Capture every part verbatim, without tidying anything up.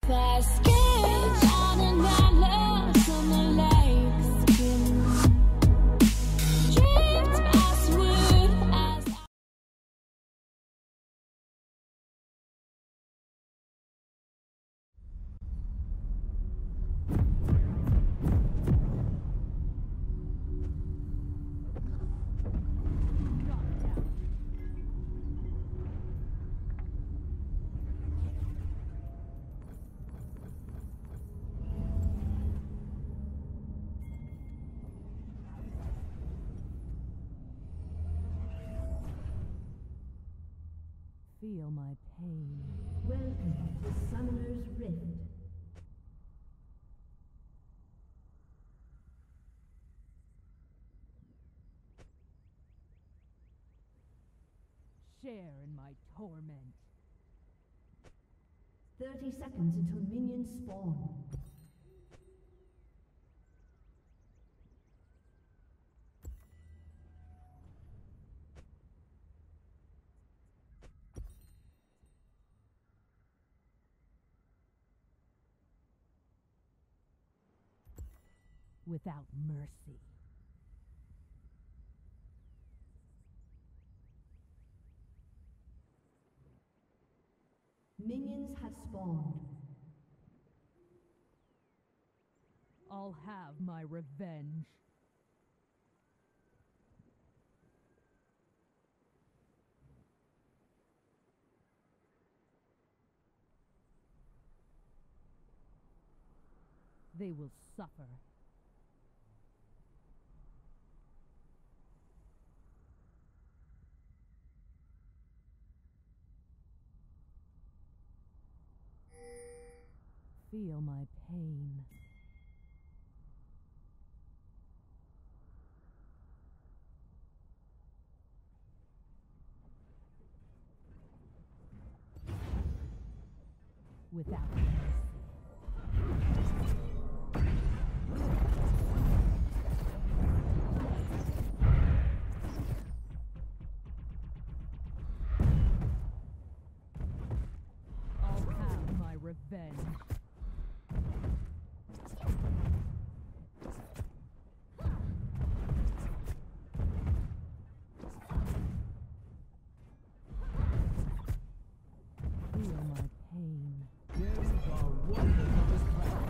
Fast skate on an island on the lake skin. Drift as wood as feel my pain. Welcome to Summoner's Rift. Share in my torment. Thirty seconds until minions spawn. Without mercy. Minions have spawned. I'll have my revenge. They will suffer. Feel my pain. Without mercy. I'll have my revenge. Feel my pain. There are wonders on this planet.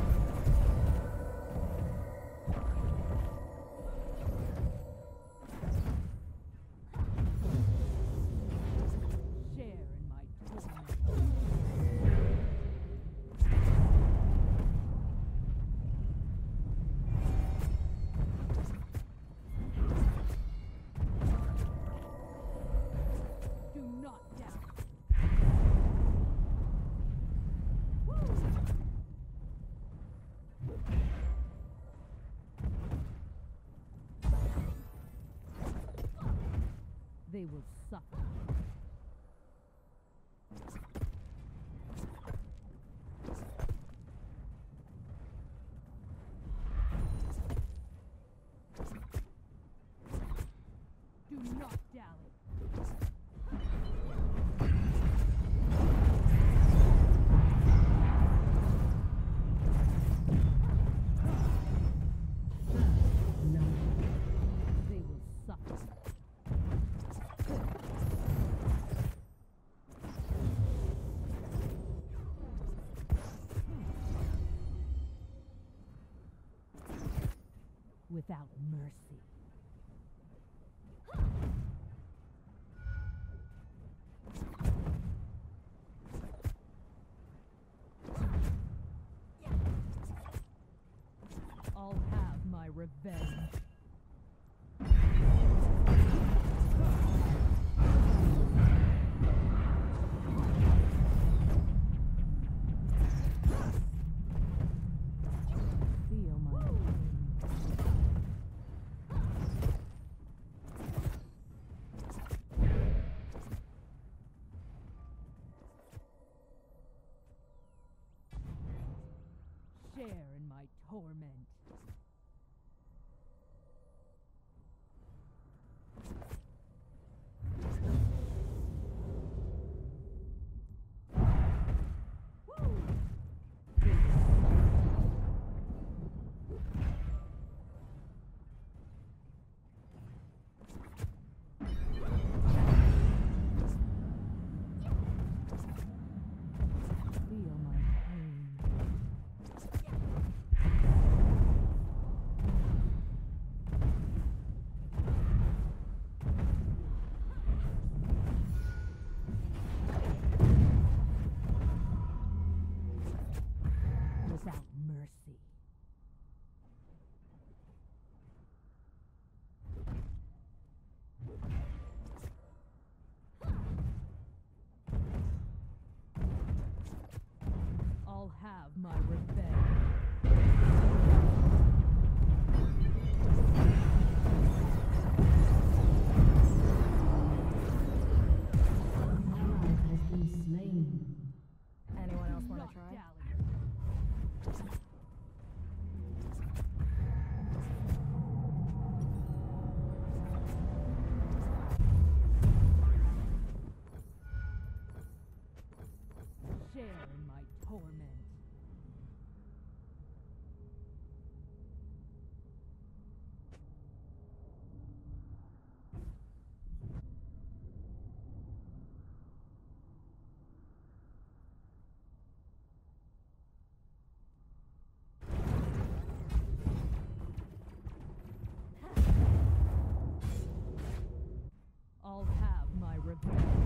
Share in my torment. Do not doubt. They will suffer. Do not dally. They will suffer. Without mercy. I'll have my revenge. Feel my pain. Share in my torment. without mercy. I'll have my revenge. An ally has been slain. Anyone else want Not to try? dally. Share in my torment. I'll have my revenge.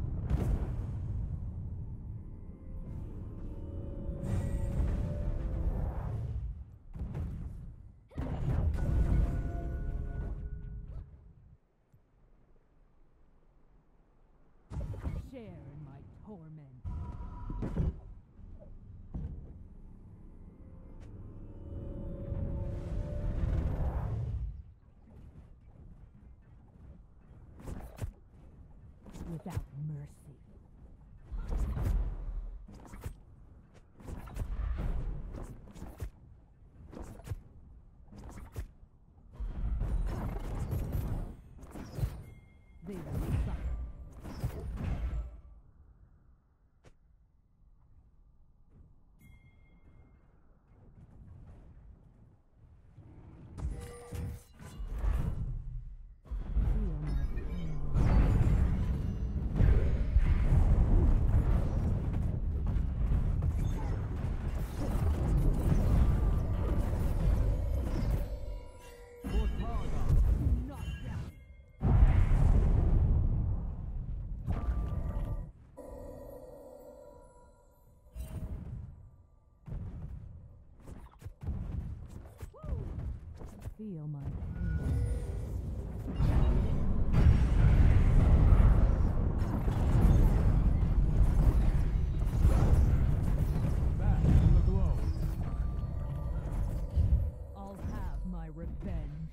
Share in my torment. Without mercy. They will suffer. Feel my pain. For Targa. Not down. Feel my pain. Back in the glow. I'll have my revenge.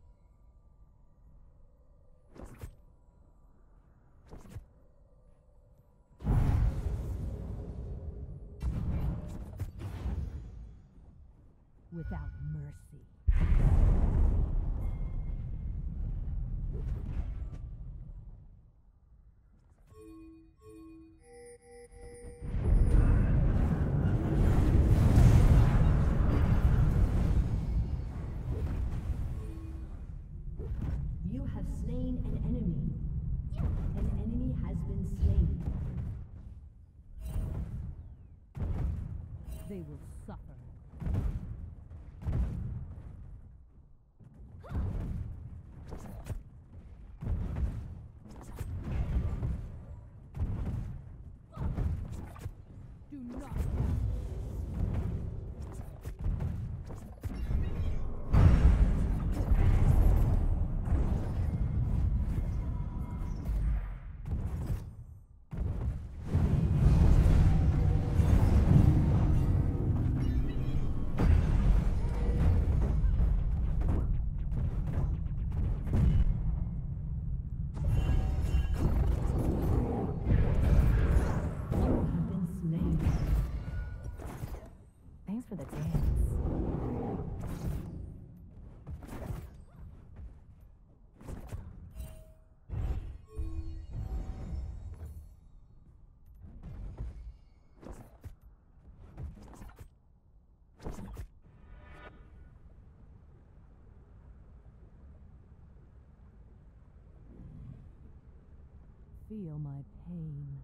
Without mercy. You have slain an enemy. An enemy has been slain. They will suffer. Do not. You have been slain. Thanks for the dance. Feel my pain.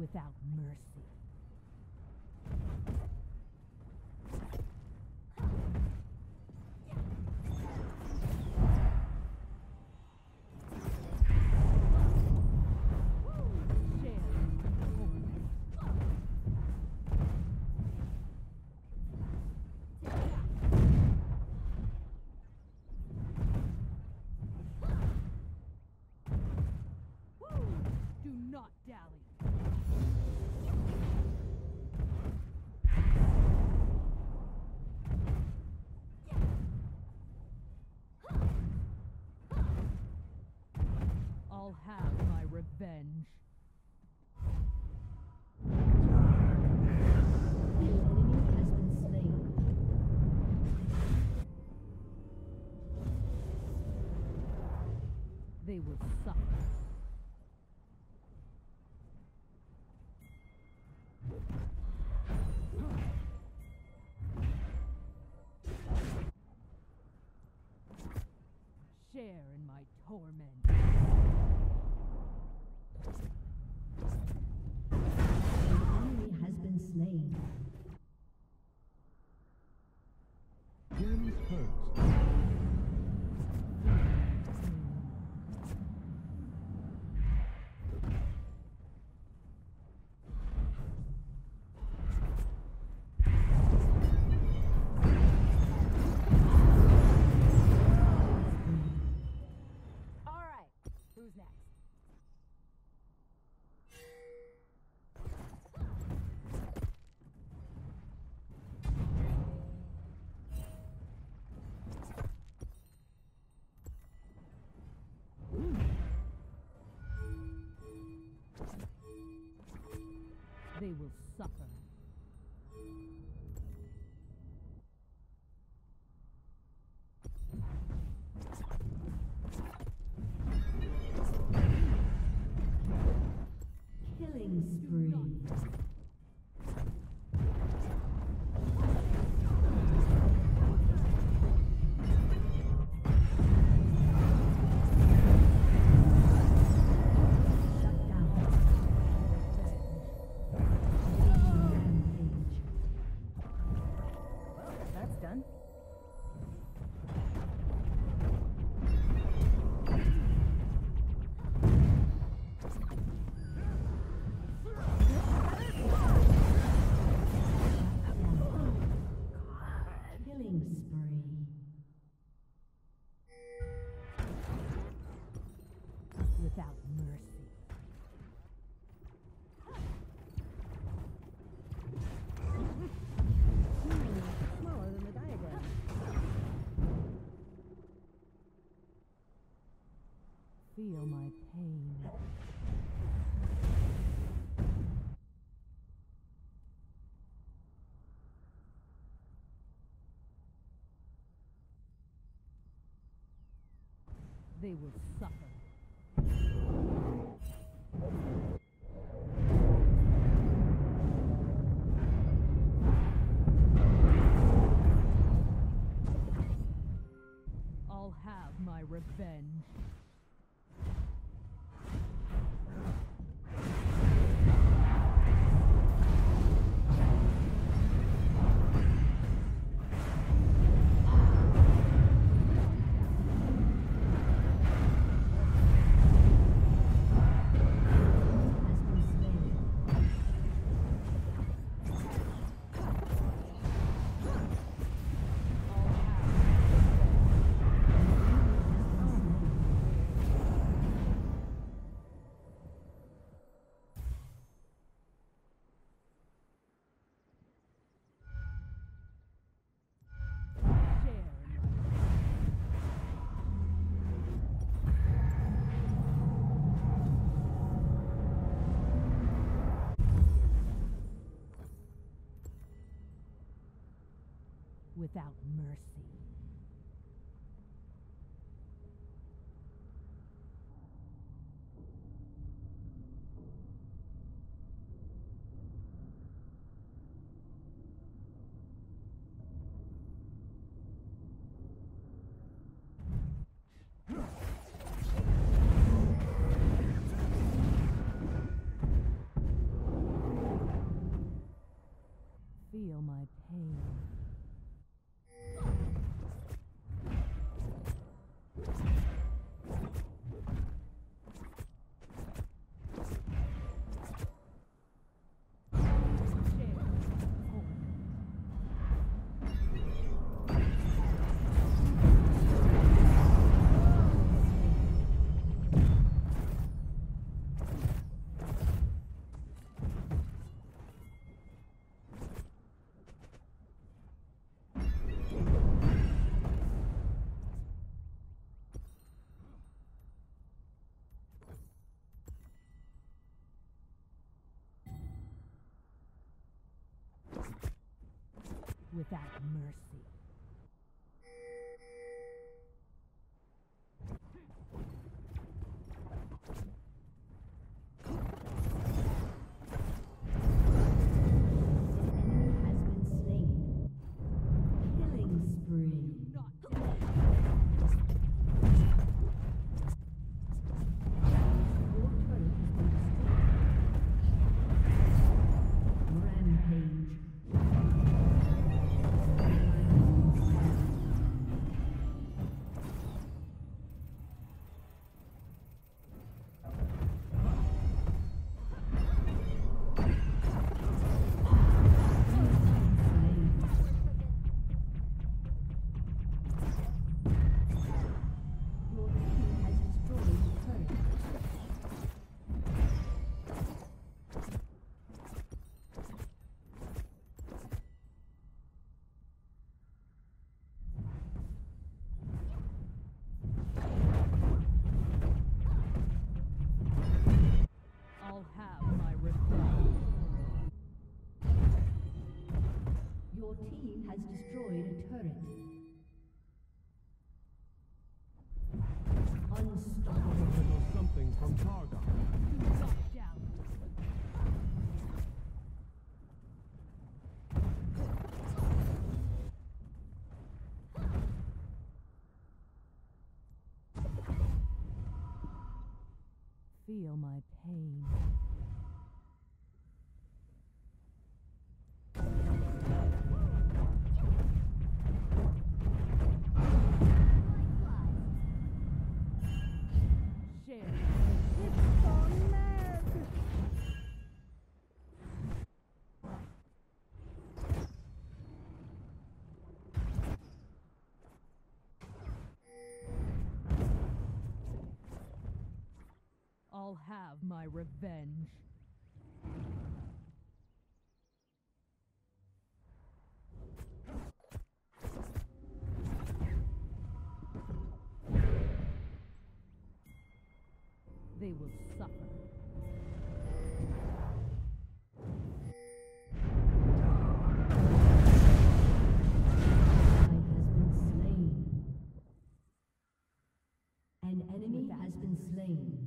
Without mercy. Do not dally. I'll have my revenge. An enemy has been slain. They will suffer. Share in my torment. An enemy has been slain. Gems first. All right. Who's next? They will suffer. Killing spree. Shut down. Rampage. Well, that's done. Killing spree. Without mercy. Smaller than the diagram. Feel my pain. They will suffer. I'll have my revenge. Without mercy. without mercy. I'll have my revenge. Your team has destroyed a turret. Unstoppable. A little something from Targon. Shut down. Feel my pain. Share. It's on mad. I'll have my revenge. They will suffer. An enemy has been slain.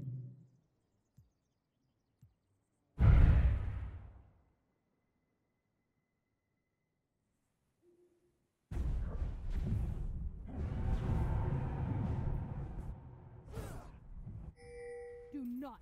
Do not.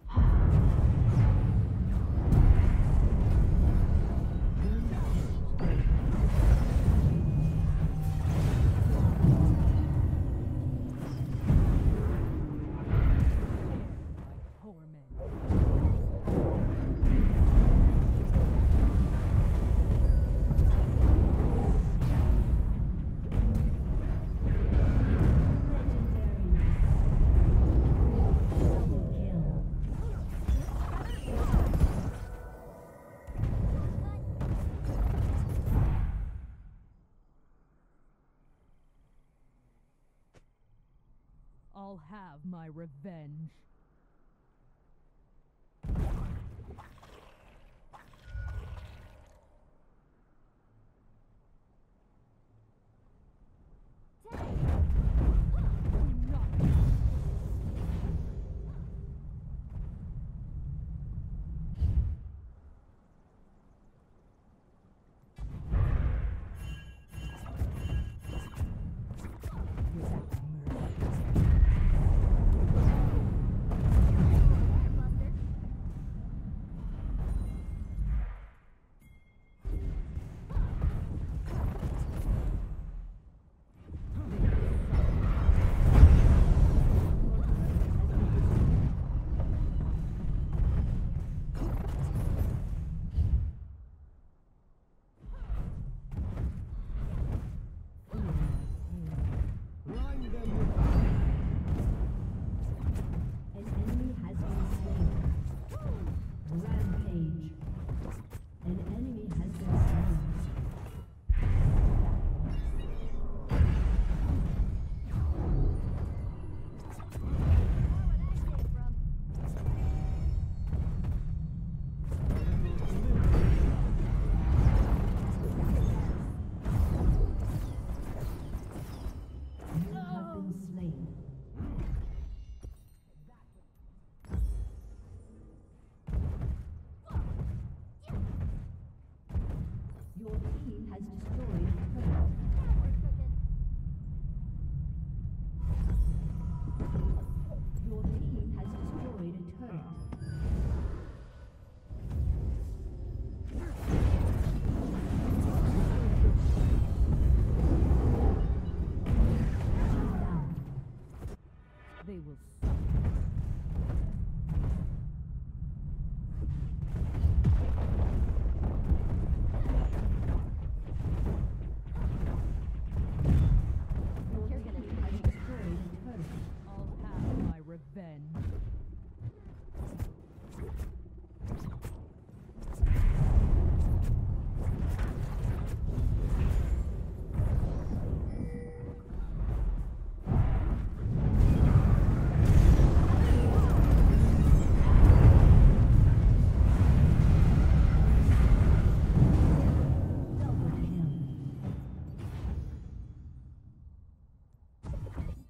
I'll have my revenge. Without mercy.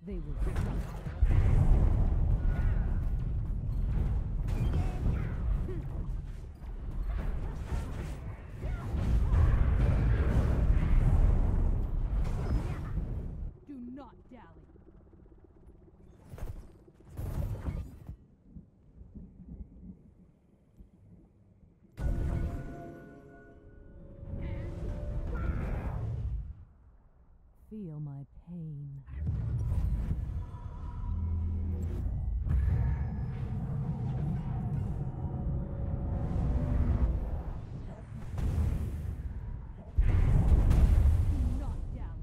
They will suffer. Do not dally. Feel my pain. Do not dally.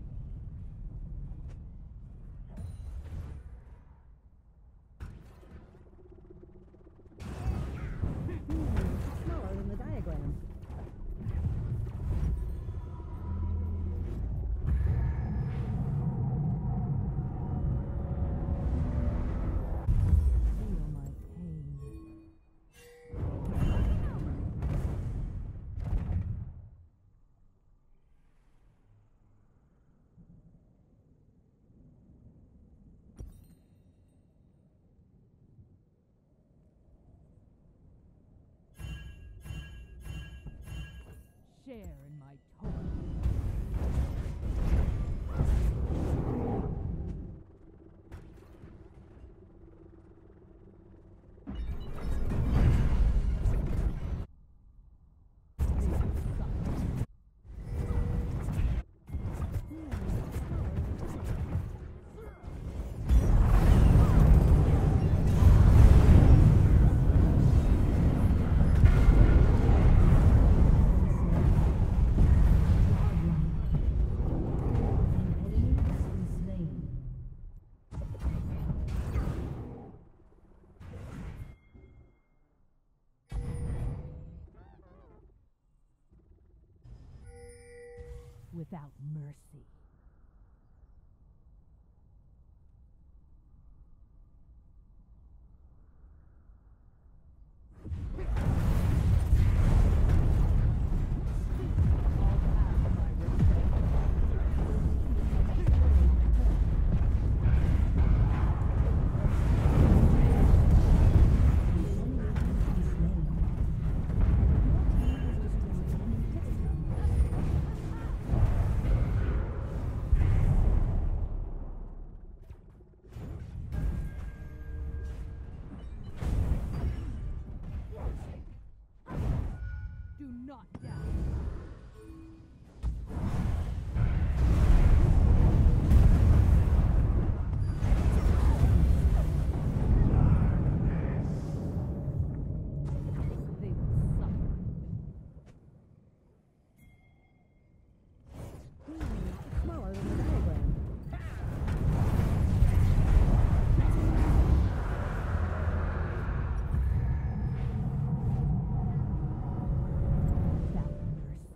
Smaller than the diagram. Feel my pain. Share in my toil. They will suffer. An enemy has been slain. Without mercy. I'll have my revenge. An enemy has been slain. Your team has destroyed an inhibitor. Do not doubt. They will suffer. Smaller than the diagram. Without mercy.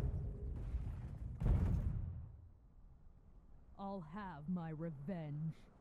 I'll have my revenge.